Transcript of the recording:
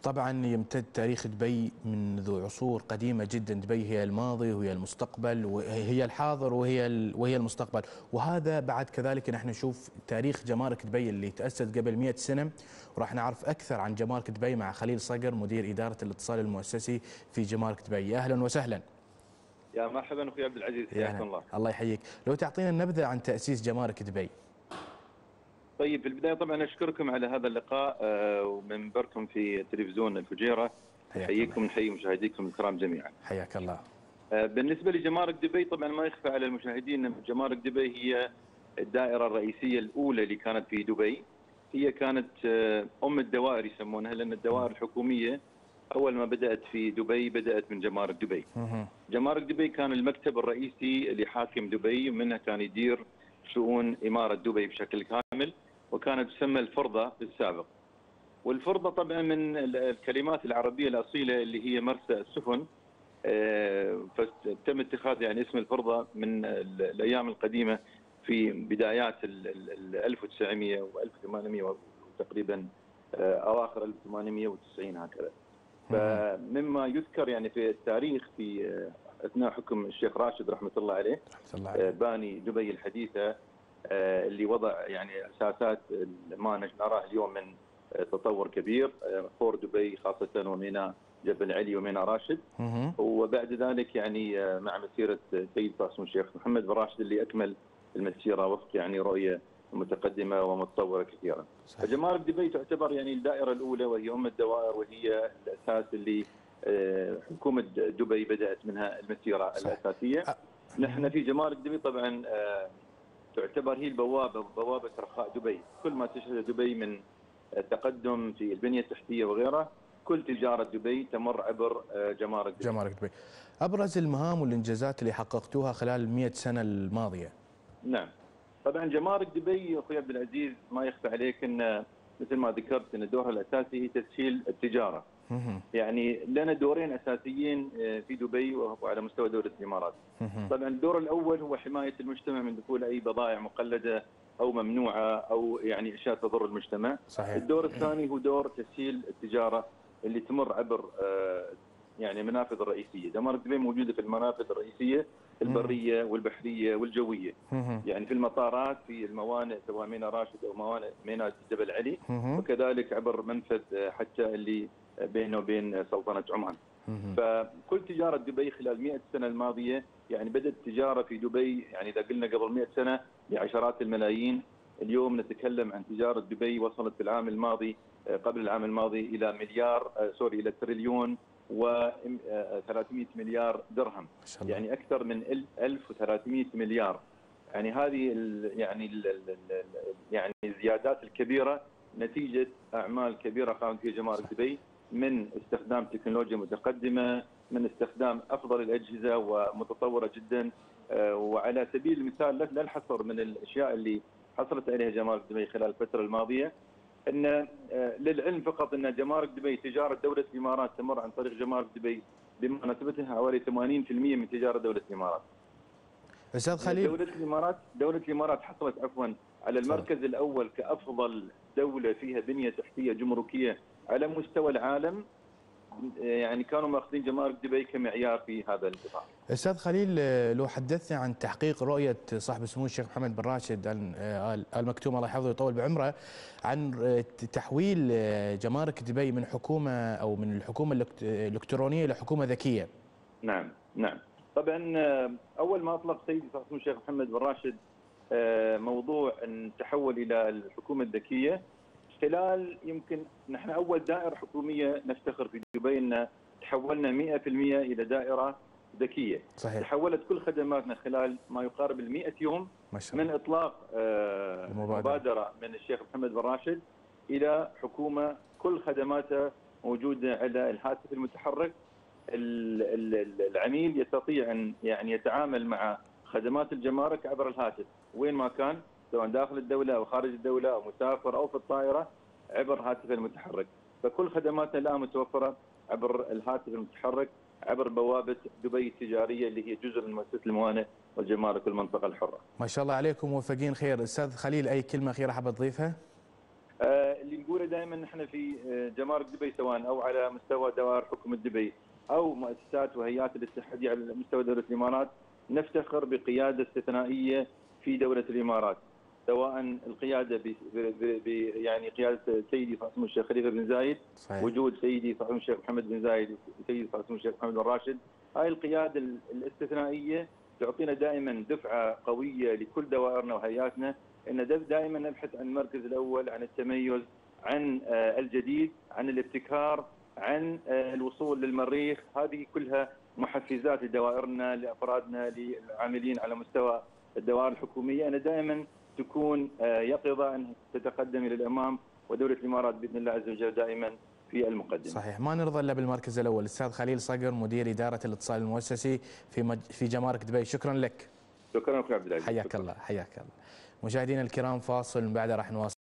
طبعا يمتد تاريخ دبي منذ عصور قديمة جدا. دبي هي الماضي وهي المستقبل وهي الحاضر وهي المستقبل، وهذا بعد كذلك نحن نشوف تاريخ جمارك دبي اللي تأسس قبل 100 سنة، وراح نعرف أكثر عن جمارك دبي مع خليل صقر مدير إدارة الاتصال المؤسسي في جمارك دبي. أهلا وسهلا. يا مرحبا اخوي عبد العزيز، حياك الله. الله يحييك. لو تعطينا نبذة عن تأسيس جمارك دبي. طيب في البدايه طبعا اشكركم على هذا اللقاء ومنبركم في تلفزيون الفجيره. نحييكم ونحيي مشاهديكم الكرام جميعا. حياك الله. بالنسبه لجمارك دبي طبعا ما يخفى على المشاهدين ان جمارك دبي هي الدائره الرئيسيه الاولى اللي كانت في دبي. هي كانت ام الدوائر يسمونها، لان الدوائر الحكوميه اول ما بدات في دبي بدات من جمارك دبي. جمارك دبي كان المكتب الرئيسي لحاكم دبي، ومنه كان يدير شؤون اماره دبي بشكل كامل، وكانت تسمى الفرضه في السابق. والفرضه طبعا من الكلمات العربيه الاصيله اللي هي مرسى السفن، فتم اتخاذ يعني اسم الفرضه من الايام القديمه في بدايات ال 1900 و 1800 وتقريبا اواخر 1890 هكذا. فمما يذكر يعني في التاريخ في اثناء حكم الشيخ راشد رحمه الله عليه باني دبي الحديثه، اللي وضع يعني اساسات ما نراه اليوم من تطور كبير، فور دبي خاصه وميناء جبل علي وميناء راشد. وبعد ذلك يعني مع مسيره سيد قاسم الشيخ محمد بن راشد اللي اكمل المسيره وفق يعني رؤيه متقدمه ومتطوره كثيرا. فجمارك دبي تعتبر يعني الدائره الاولى وهي ام الدوائر، وهي الاساس اللي حكومه دبي بدات منها المسيره الاساسيه. نحن في جمارك دبي طبعا تعتبر هي بوابه رخاء دبي. كل ما تشهد دبي من تقدم في البنيه التحتيه وغيرها، كل تجاره دبي تمر عبر جمارك دبي. جمارك دبي. ابرز المهام والانجازات اللي حققتوها خلال 100 سنه الماضيه. نعم. طبعا جمارك دبي اخوي عبد العزيز ما يخفى عليك ان مثل ما ذكرت ان دورها الاساسي هي تسهيل التجاره. يعني لنا دورين اساسيين في دبي وعلى مستوى دوله الامارات. طبعا الدور الاول هو حمايه المجتمع من دخول اي بضائع مقلده او ممنوعه او يعني اشياء تضر المجتمع. صحيح. الدور الثاني هو دور تسهيل التجاره اللي تمر عبر يعني المنافذ الرئيسيه. جمارك دبي موجوده في المنافذ الرئيسيه البريه والبحريه والجويه. يعني في المطارات، في الموانئ سواء ميناء راشد او موانئ ميناء جبل علي، وكذلك عبر منفذ حتى اللي بينه وبين سلطنه عمان. فكل تجاره دبي خلال 100 سنه الماضيه يعني بدات التجاره في دبي، يعني اذا قلنا قبل 100 سنه بعشرات الملايين، اليوم نتكلم عن تجاره دبي وصلت في العام الماضي قبل العام الماضي الى الى تريليون و300 مليار درهم. يعني اكثر من 1300 مليار. يعني هذه يعني الزيادات الكبيره نتيجه اعمال كبيره قامت فيها جمارك دبي، من استخدام تكنولوجيا متقدمه، من استخدام افضل الاجهزه ومتطوره جدا. وعلى سبيل المثال لا الحصر من الاشياء اللي حصلت عليها جمارك دبي خلال الفتره الماضيه، ان للعلم فقط ان جمارك دبي تجاره دوله الامارات تمر عن طريق جمارك دبي بما نسبتها حوالي 80% من تجاره دوله الامارات. استاذ خليل، دوله الامارات حصلت على المركز الاول كافضل دوله فيها بنيه تحتيه جمركيه على مستوى العالم. يعني كانوا ماخذين جمارك دبي كمعيار في هذا القطاع. استاذ خليل، لو حدثنا عن تحقيق رؤيه صاحب السمو الشيخ محمد بن راشد ال مكتوم الله يحفظه ويطول بعمره عن تحويل جمارك دبي من حكومه او من الحكومه الالكترونيه الى حكومه ذكيه. نعم. طبعا اول ما اطلق سيدي صاحب السمو الشيخ محمد بن راشد موضوع ان تحول الى الحكومه الذكيه، خلال يمكن نحن اول دائره حكوميه نفتخر في دبي ان تحولنا 100% الى دائره ذكيه. صحيح. تحولت كل خدماتنا خلال ما يقارب ال 100 يوم من اطلاق مبادره من الشيخ محمد بن راشد الى حكومه كل خدماتها موجوده على الهاتف المتحرك. العميل يستطيع ان يعني يتعامل مع خدمات الجمارك عبر الهاتف وين ما كان، سواء داخل الدوله او خارج الدوله او مسافر او في الطائره، عبر هاتفه المتحرك. فكل خدماتنا الان متوفره عبر الهاتف المتحرك، عبر بوابه دبي التجاريه اللي هي جزء من مؤسسه الموانئ والجمارك والمنطقه الحره. ما شاء الله عليكم موفقين خير. استاذ خليل، اي كلمه اخيره حاب تضيفها؟ اللي نقوله دائما احنا في جمارك دبي، سواء او على مستوى دوائر حكومه دبي او مؤسسات وهيئات الاتحاديه على مستوى دوله الامارات، نفتخر بقياده استثنائيه في دوله الامارات، سواء القياده يعني قياده سيدي فاطمه الشيخ خليفه بن زايد، صحيح. وجود سيدي فاطمه الشيخ محمد بن زايد وسيدي فاطمه الشيخ محمد بن راشد. هاي القياده الاستثنائيه تعطينا دائما دفعه قويه لكل دوائرنا وهيئاتنا، ان دائما نبحث عن المركز الاول، عن التميز، عن الجديد، عن الابتكار، عن الوصول للمريخ. هذه كلها محفزات لدوائرنا، لافرادنا، للعاملين على مستوى الدوائر الحكوميه. انا دائما تكون يقظه ان تتقدم الى الامام، ودوله الامارات باذن الله عز وجل دائما في المقدمه. صحيح، ما نرضى الا بالمركز الاول. الاستاذ خليل صقر، مدير اداره الاتصال المؤسسي في جمارك دبي، شكرا لك. شكرا لك عبد العزيز. حياك الله، حياك الله. مشاهدينا الكرام، فاصل من بعده راح نواصل.